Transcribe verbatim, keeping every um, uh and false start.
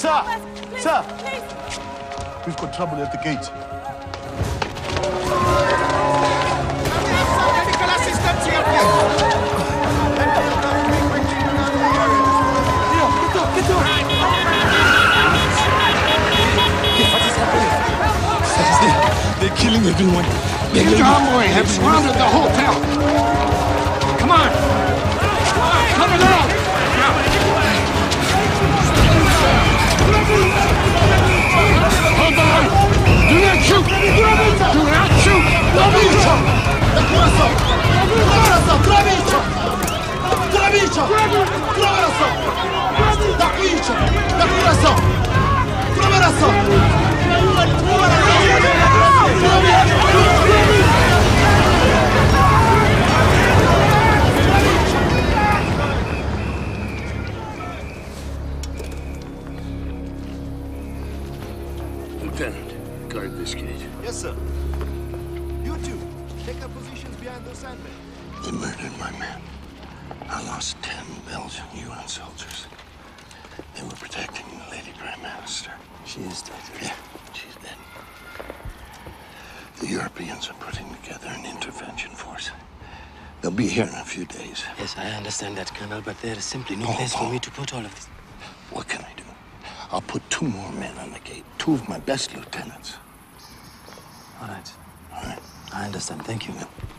Sir! Please, Sir! Please. We've got trouble at the gate. Medical assistance here, please. Get up! What is happening? They're killing everyone. The convoy have surrounded the hotel. Come on. Come along. Hold the line. Do not shoot. Do not shoot. Travicho! Da coração! Coração! Travicho! Travicho! Coração! Da coicha! Da coração! Coração! Lieutenant, guard this gate. Yes, sir. You two, take up positions behind those sandbags. They murdered my men. I lost ten Belgian U N soldiers. They were protecting the Lady Prime Minister. She is dead. Yeah, she's dead. The Europeans are putting together an intervention force. They'll be here in a few days. Yes, I understand that, Colonel, but there is simply no Oh, place oh. for me to put all of this. What can I do? I'll put two more men on the gate. Two of my best lieutenants. All right. All right. I understand. Thank you. Yeah.